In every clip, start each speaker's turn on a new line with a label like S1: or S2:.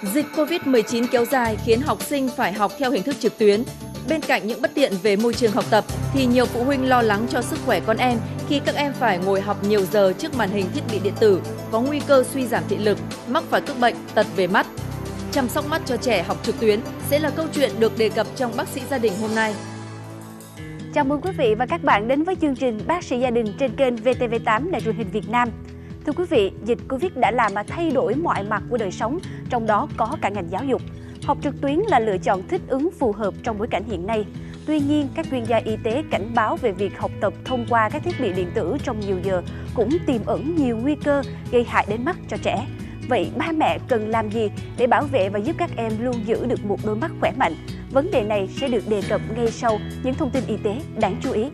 S1: Dịch Covid-19 kéo dài khiến học sinh phải học theo hình thức trực tuyến. Bên cạnh những bất tiện về môi trường học tập, thì nhiều phụ huynh lo lắng cho sức khỏe con em khi các em phải ngồi học nhiều giờ trước màn hình thiết bị điện tử, có nguy cơ suy giảm thị lực, mắc phải các bệnh tật về mắt. Chăm sóc mắt cho trẻ học trực tuyến sẽ là câu chuyện được đề cập trong Bác sĩ Gia đình hôm nay.
S2: Chào mừng quý vị và các bạn đến với chương trình Bác sĩ Gia đình trên kênh VTV8 Đài truyền hình Việt Nam. Thưa quý vị, dịch Covid đã làm thay đổi mọi mặt của đời sống, trong đó có cả ngành giáo dục. Học trực tuyến là lựa chọn thích ứng phù hợp trong bối cảnh hiện nay. Tuy nhiên, các chuyên gia y tế cảnh báo về việc học tập thông qua các thiết bị điện tử trong nhiều giờ cũng tiềm ẩn nhiều nguy cơ gây hại đến mắt cho trẻ. Vậy ba mẹ cần làm gì để bảo vệ và giúp các em luôn giữ được một đôi mắt khỏe mạnh? Vấn đề này sẽ được đề cập ngay sau những thông tin y tế đáng chú ý.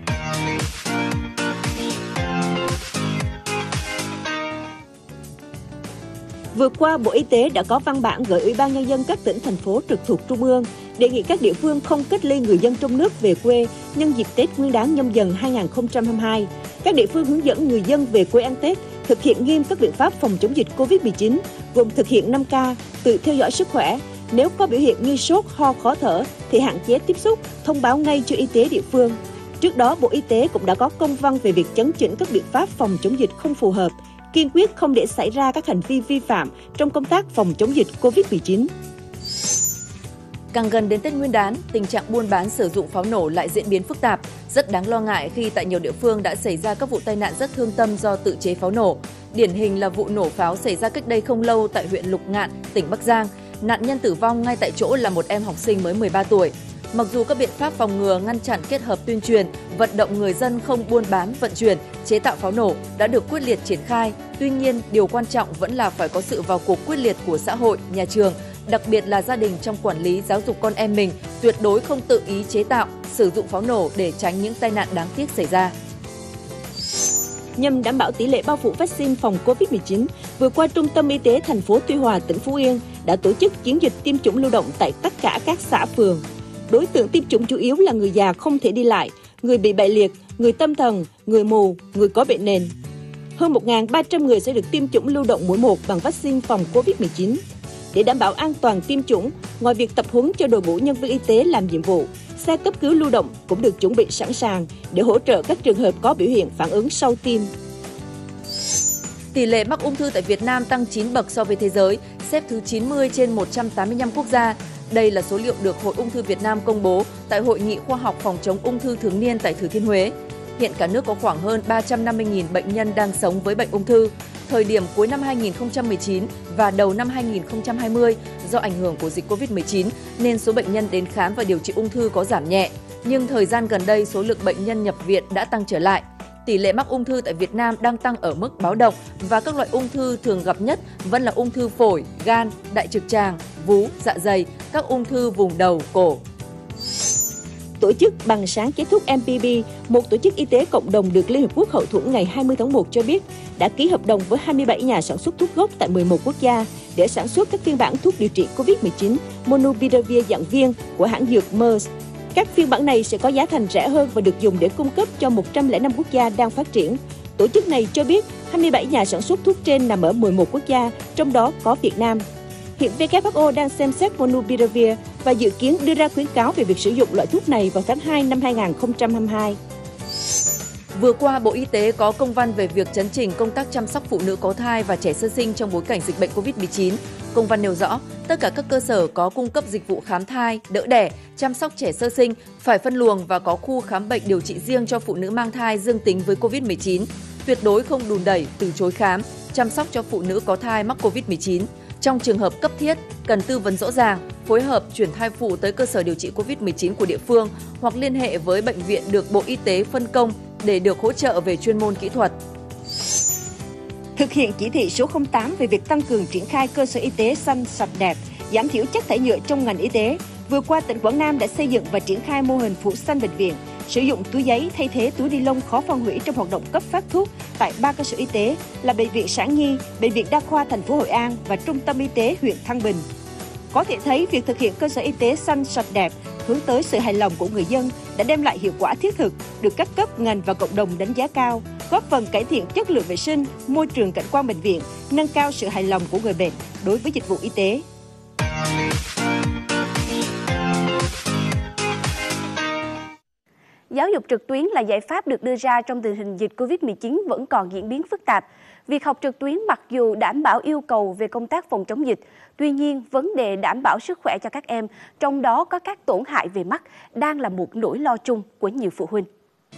S3: Vừa qua, Bộ Y tế đã có văn bản gửi Ủy ban Nhân dân các tỉnh, thành phố trực thuộc Trung ương, đề nghị các địa phương không cách ly người dân trong nước về quê nhân dịp Tết Nguyên đán Nhâm Dần 2022. Các địa phương hướng dẫn người dân về quê ăn Tết, thực hiện nghiêm các biện pháp phòng chống dịch Covid-19, gồm thực hiện 5K, tự theo dõi sức khỏe. Nếu có biểu hiện như sốt, ho, khó thở thì hạn chế tiếp xúc, thông báo ngay cho y tế địa phương. Trước đó, Bộ Y tế cũng đã có công văn về việc chấn chỉnh các biện pháp phòng chống dịch không phù hợp, kiên quyết không để xảy ra các hành vi vi phạm trong công tác phòng chống dịch Covid-19.
S1: Càng gần đến Tết Nguyên đán, tình trạng buôn bán sử dụng pháo nổ lại diễn biến phức tạp, rất đáng lo ngại khi tại nhiều địa phương đã xảy ra các vụ tai nạn rất thương tâm do tự chế pháo nổ. Điển hình là vụ nổ pháo xảy ra cách đây không lâu tại huyện Lục Ngạn, tỉnh Bắc Giang. Nạn nhân tử vong ngay tại chỗ là một em học sinh mới 13 tuổi. Mặc dù các biện pháp phòng ngừa ngăn chặn kết hợp tuyên truyền, vận động người dân không buôn bán, vận chuyển, chế tạo pháo nổ đã được quyết liệt triển khai, tuy nhiên điều quan trọng vẫn là phải có sự vào cuộc quyết liệt của xã hội, nhà trường, đặc biệt là gia đình trong quản lý giáo dục con em mình, tuyệt đối không tự ý chế tạo, sử dụng pháo nổ để tránh những tai nạn đáng tiếc xảy ra.
S3: Nhằm đảm bảo tỷ lệ bao phủ vaccine phòng Covid-19, vừa qua Trung tâm Y tế thành phố Tuy Hòa, tỉnh Phú Yên đã tổ chức chiến dịch tiêm chủng lưu động tại tất cả các xã phường. Đối tượng tiêm chủng chủ yếu là người già không thể đi lại, người bị bại liệt, người tâm thần, người mù, người có bệnh nền. Hơn 1.300 người sẽ được tiêm chủng lưu động mũi 1 bằng vaccine phòng Covid-19. Để đảm bảo an toàn tiêm chủng, ngoài việc tập huấn cho đội ngũ nhân viên y tế làm nhiệm vụ, xe cấp cứu lưu động cũng được chuẩn bị sẵn sàng để hỗ trợ các trường hợp có biểu hiện phản ứng sau tiêm.
S1: Tỷ lệ mắc ung thư tại Việt Nam tăng 9 bậc so với thế giới, xếp thứ 90 trên 185 quốc gia. Đây là số liệu được Hội Ung thư Việt Nam công bố tại Hội nghị khoa học phòng chống ung thư thường niên tại Thừa Thiên Huế. Hiện cả nước có khoảng hơn 350.000 bệnh nhân đang sống với bệnh ung thư. Thời điểm cuối năm 2019 và đầu năm 2020, do ảnh hưởng của dịch Covid-19 nên số bệnh nhân đến khám và điều trị ung thư có giảm nhẹ. Nhưng thời gian gần đây, số lượng bệnh nhân nhập viện đã tăng trở lại. Tỷ lệ mắc ung thư tại Việt Nam đang tăng ở mức báo động và các loại ung thư thường gặp nhất vẫn là ung thư phổi, gan, đại trực tràng, vú, dạ dày, các ung thư vùng đầu, cổ.
S3: Tổ chức Bằng sáng chế thuốc MPB, một tổ chức y tế cộng đồng được Liên Hợp Quốc hậu thuẫn ngày 20 tháng 1 cho biết đã ký hợp đồng với 27 nhà sản xuất thuốc gốc tại 11 quốc gia để sản xuất các phiên bản thuốc điều trị COVID-19 Monopiravir dạng viên của hãng dược Merck. Các phiên bản này sẽ có giá thành rẻ hơn và được dùng để cung cấp cho 105 quốc gia đang phát triển. Tổ chức này cho biết 27 nhà sản xuất thuốc trên nằm ở 11 quốc gia, trong đó có Việt Nam. Hiện WHO đang xem xét Monopiravir và dự kiến đưa ra khuyến cáo về việc sử dụng loại thuốc này vào tháng 2 năm 2022.
S1: Vừa qua, Bộ Y tế có công văn về việc chấn chỉnh công tác chăm sóc phụ nữ có thai và trẻ sơ sinh trong bối cảnh dịch bệnh COVID-19. Công văn nêu rõ, tất cả các cơ sở có cung cấp dịch vụ khám thai, đỡ đẻ, chăm sóc trẻ sơ sinh phải phân luồng và có khu khám bệnh điều trị riêng cho phụ nữ mang thai dương tính với COVID-19. Tuyệt đối không đùn đẩy, từ chối khám, chăm sóc cho phụ nữ có thai mắc COVID-19. Trong trường hợp cấp thiết, cần tư vấn rõ ràng, phối hợp chuyển thai phụ tới cơ sở điều trị COVID-19 của địa phương hoặc liên hệ với bệnh viện được Bộ Y tế phân công để được hỗ trợ về chuyên môn kỹ thuật.
S3: Thực hiện chỉ thị số 08 về việc tăng cường triển khai cơ sở y tế xanh, sạch đẹp, giảm thiểu chất thải nhựa trong ngành y tế, vừa qua tỉnh Quảng Nam đã xây dựng và triển khai mô hình phủ xanh bệnh viện, sử dụng túi giấy thay thế túi ni lông khó phân hủy trong hoạt động cấp phát thuốc tại 3 cơ sở y tế là Bệnh viện Sản Nhi, Bệnh viện Đa khoa thành phố Hội An và Trung tâm Y tế huyện Thăng Bình. Có thể thấy việc thực hiện cơ sở y tế xanh, sạch đẹp hướng tới sự hài lòng của người dân đã đem lại hiệu quả thiết thực, được các cấp, ngành và cộng đồng đánh giá cao, góp phần cải thiện chất lượng vệ sinh, môi trường cảnh quan bệnh viện, nâng cao sự hài lòng của người bệnh đối với dịch vụ y tế.
S2: Giáo dục trực tuyến là giải pháp được đưa ra trong tình hình dịch Covid-19 vẫn còn diễn biến phức tạp. Việc học trực tuyến mặc dù đảm bảo yêu cầu về công tác phòng chống dịch, tuy nhiên vấn đề đảm bảo sức khỏe cho các em, trong đó có các tổn hại về mắt, đang là một nỗi lo chung của nhiều phụ huynh.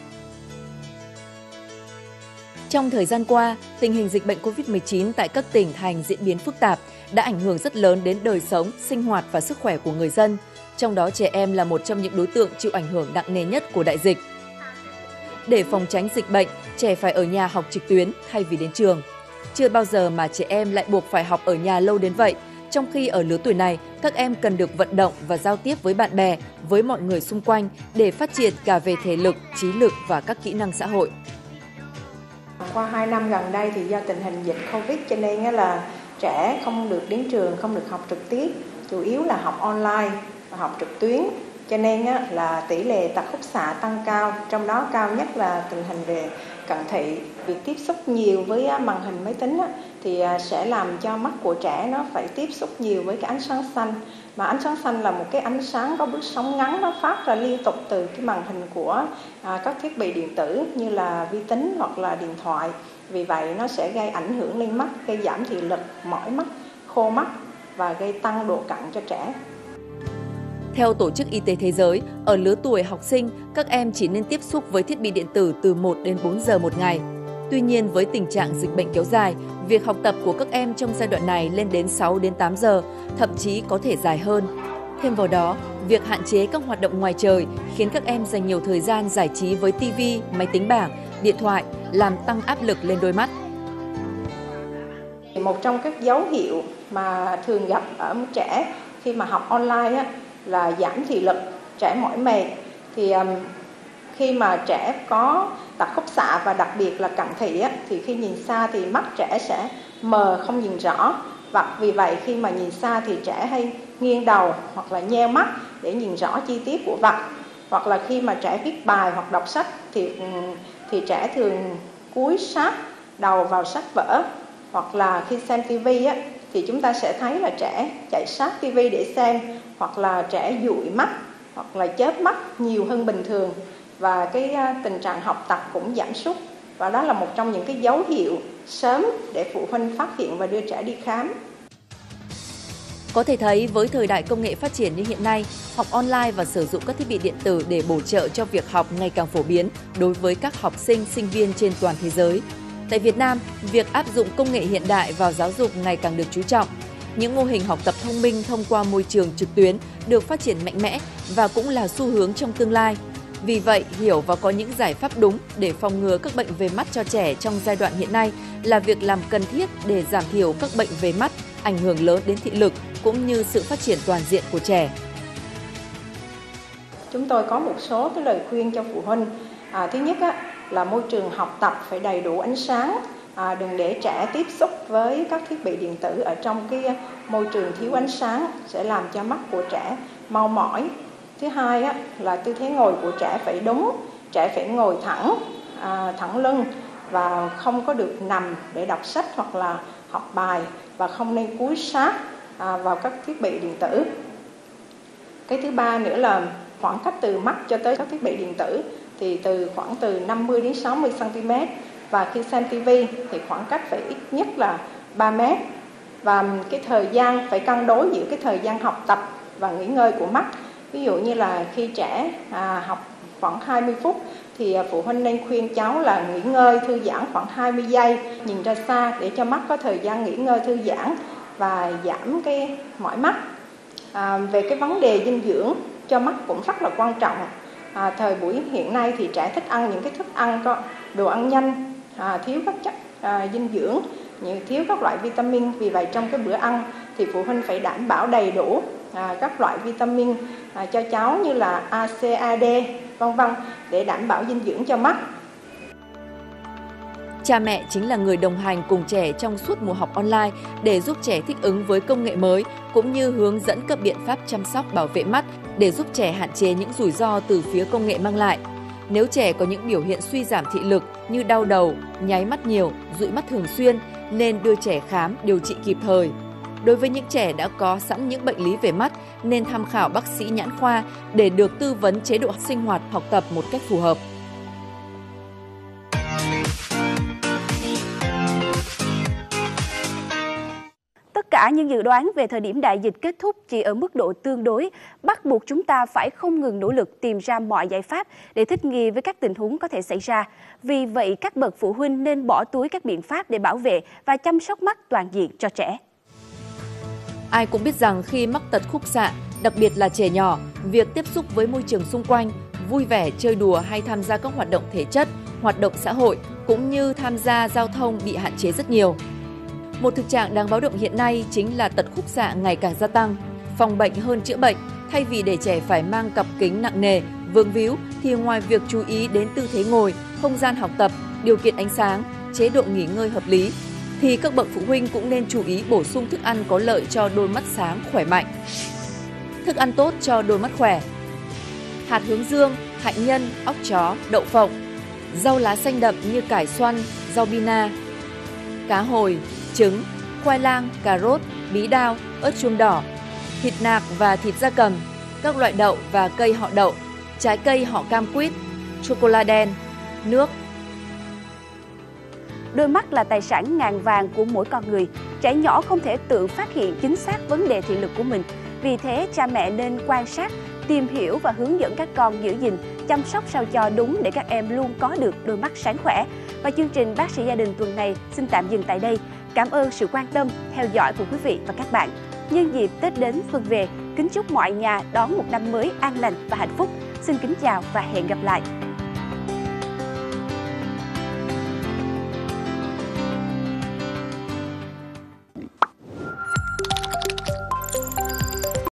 S1: Trong thời gian qua, tình hình dịch bệnh Covid-19 tại các tỉnh thành diễn biến phức tạp đã ảnh hưởng rất lớn đến đời sống, sinh hoạt và sức khỏe của người dân. Trong đó trẻ em là một trong những đối tượng chịu ảnh hưởng nặng nề nhất của đại dịch. Để phòng tránh dịch bệnh, trẻ phải ở nhà học trực tuyến thay vì đến trường. Chưa bao giờ mà trẻ em lại buộc phải học ở nhà lâu đến vậy, trong khi ở lứa tuổi này, các em cần được vận động và giao tiếp với bạn bè, với mọi người xung quanh để phát triển cả về thể lực, trí lực và các kỹ năng xã hội.
S4: Qua 2 năm gần đây thì do tình hình dịch Covid cho nên là trẻ không được đến trường, không được học trực tiếp, chủ yếu là học online và học trực tuyến. Cho nên là tỷ lệ tật khúc xạ tăng cao, trong đó cao nhất là tình hình về cận thị. Việc tiếp xúc nhiều với màn hình máy tính thì sẽ làm cho mắt của trẻ nó phải tiếp xúc nhiều với cái ánh sáng xanh. Mà ánh sáng xanh là một cái ánh sáng có bước sóng ngắn, nó phát ra liên tục từ cái màn hình của các thiết bị điện tử như là vi tính hoặc là điện thoại. Vì vậy nó sẽ gây ảnh hưởng lên mắt, gây giảm thị lực, mỏi mắt, khô mắt và gây tăng độ cận cho trẻ.
S1: Theo Tổ chức Y tế Thế giới, ở lứa tuổi học sinh, các em chỉ nên tiếp xúc với thiết bị điện tử từ 1 đến 4 giờ một ngày. Tuy nhiên, với tình trạng dịch bệnh kéo dài, việc học tập của các em trong giai đoạn này lên đến 6 đến 8 giờ, thậm chí có thể dài hơn. Thêm vào đó, việc hạn chế các hoạt động ngoài trời khiến các em dành nhiều thời gian giải trí với TV, máy tính bảng, điện thoại, làm tăng áp lực lên đôi mắt.
S4: Một trong các dấu hiệu mà thường gặp ở trẻ khi mà học online là giảm thị lực, trẻ mỏi mệt. Thì khi mà trẻ có tật khúc xạ và đặc biệt là cận thị thì khi nhìn xa thì mắt trẻ sẽ mờ, không nhìn rõ. Và vì vậy khi mà nhìn xa thì trẻ hay nghiêng đầu hoặc là nheo mắt để nhìn rõ chi tiết của vật. Hoặc là khi mà trẻ viết bài hoặc đọc sách thì trẻ thường cúi sát đầu vào sách vở. Hoặc là khi xem TV thì chúng ta sẽ thấy là trẻ chạy sát TV để xem, hoặc là trẻ dụi mắt hoặc là chớp mắt nhiều hơn bình thường, và cái tình trạng học tập cũng giảm sút. Và đó là một trong những cái dấu hiệu sớm để phụ huynh phát hiện và đưa trẻ đi khám.
S1: Có thể thấy với thời đại công nghệ phát triển như hiện nay, học online và sử dụng các thiết bị điện tử để bổ trợ cho việc học ngày càng phổ biến đối với các học sinh, sinh viên trên toàn thế giới. Tại Việt Nam, việc áp dụng công nghệ hiện đại vào giáo dục ngày càng được chú trọng. Những mô hình học tập thông minh thông qua môi trường trực tuyến được phát triển mạnh mẽ và cũng là xu hướng trong tương lai. Vì vậy, hiểu và có những giải pháp đúng để phòng ngừa các bệnh về mắt cho trẻ trong giai đoạn hiện nay là việc làm cần thiết để giảm thiểu các bệnh về mắt, ảnh hưởng lớn đến thị lực cũng như sự phát triển toàn diện của trẻ.
S4: Chúng tôi có một số cái lời khuyên cho phụ huynh. Thứ nhất là môi trường học tập phải đầy đủ ánh sáng. Đừng để trẻ tiếp xúc với các thiết bị điện tử ở trong cái môi trường thiếu ánh sáng sẽ làm cho mắt của trẻ mau mỏi. Thứ hai là tư thế ngồi của trẻ phải đúng, trẻ phải ngồi thẳng lưng và không có được nằm để đọc sách hoặc là học bài, và không nên cúi sát vào các thiết bị điện tử. Cái thứ ba nữa là khoảng cách từ mắt cho tới các thiết bị điện tử thì khoảng từ 50 đến 60 cm, và khi xem TV thì khoảng cách phải ít nhất là 3 mét. Và cái thời gian phải cân đối giữa cái thời gian học tập và nghỉ ngơi của mắt. Ví dụ như là khi trẻ học khoảng 20 phút thì phụ huynh nên khuyên cháu là nghỉ ngơi thư giãn khoảng 20 giây, nhìn ra xa để cho mắt có thời gian nghỉ ngơi thư giãn và giảm cái mỏi mắt. Về cái vấn đề dinh dưỡng cho mắt cũng rất là quan trọng. Thời buổi hiện nay thì trẻ thích ăn những cái thức ăn có đồ ăn nhanh, thiếu các chất dinh dưỡng, thiếu các loại vitamin. Vì vậy trong cái bữa ăn thì phụ huynh phải đảm bảo đầy đủ các loại vitamin cho cháu như là A, C, A, D, vân vân, để đảm bảo dinh dưỡng cho mắt.
S1: Cha mẹ chính là người đồng hành cùng trẻ trong suốt mùa học online để giúp trẻ thích ứng với công nghệ mới, cũng như hướng dẫn các biện pháp chăm sóc bảo vệ mắt để giúp trẻ hạn chế những rủi ro từ phía công nghệ mang lại. Nếu trẻ có những biểu hiện suy giảm thị lực như đau đầu, nháy mắt nhiều, dụi mắt thường xuyên, nên đưa trẻ khám, điều trị kịp thời. Đối với những trẻ đã có sẵn những bệnh lý về mắt, nên tham khảo bác sĩ nhãn khoa để được tư vấn chế độ sinh hoạt học tập một cách phù hợp.
S2: Tất cả những dự đoán về thời điểm đại dịch kết thúc chỉ ở mức độ tương đối, bắt buộc chúng ta phải không ngừng nỗ lực tìm ra mọi giải pháp để thích nghi với các tình huống có thể xảy ra. Vì vậy, các bậc phụ huynh nên bỏ túi các biện pháp để bảo vệ và chăm sóc mắt toàn diện cho trẻ.
S1: Ai cũng biết rằng khi mắc tật khúc xạ, đặc biệt là trẻ nhỏ, việc tiếp xúc với môi trường xung quanh, vui vẻ, chơi đùa hay tham gia các hoạt động thể chất, hoạt động xã hội cũng như tham gia giao thông bị hạn chế rất nhiều. Một thực trạng đáng báo động hiện nay chính là tật khúc xạ ngày càng gia tăng. Phòng bệnh hơn chữa bệnh, thay vì để trẻ phải mang cặp kính nặng nề, vương víu thì ngoài việc chú ý đến tư thế ngồi, không gian học tập, điều kiện ánh sáng, chế độ nghỉ ngơi hợp lý, thì các bậc phụ huynh cũng nên chú ý bổ sung thức ăn có lợi cho đôi mắt sáng khỏe mạnh. Thức ăn tốt cho đôi mắt khỏe: hạt hướng dương, hạnh nhân, óc chó, đậu phộng, rau lá xanh đậm như cải xoăn, rau bina, cá hồi, trứng, khoai lang, cà rốt, bí đao, ớt chuông đỏ, thịt nạc và thịt gia cầm, các loại đậu và cây họ đậu, trái cây họ cam quýt, sô-cô-la đen, nước.
S2: Đôi mắt là tài sản ngàn vàng của mỗi con người. Trẻ nhỏ không thể tự phát hiện chính xác vấn đề thị lực của mình. Vì thế, cha mẹ nên quan sát, tìm hiểu và hướng dẫn các con giữ gìn, chăm sóc sao cho đúng để các em luôn có được đôi mắt sáng khỏe. Và chương trình Bác sĩ gia đình tuần này xin tạm dừng tại đây. Cảm ơn sự quan tâm, theo dõi của quý vị và các bạn. Nhân dịp Tết đến xuân về, kính chúc mọi nhà đón một năm mới an lành và hạnh phúc. Xin kính chào và hẹn gặp lại.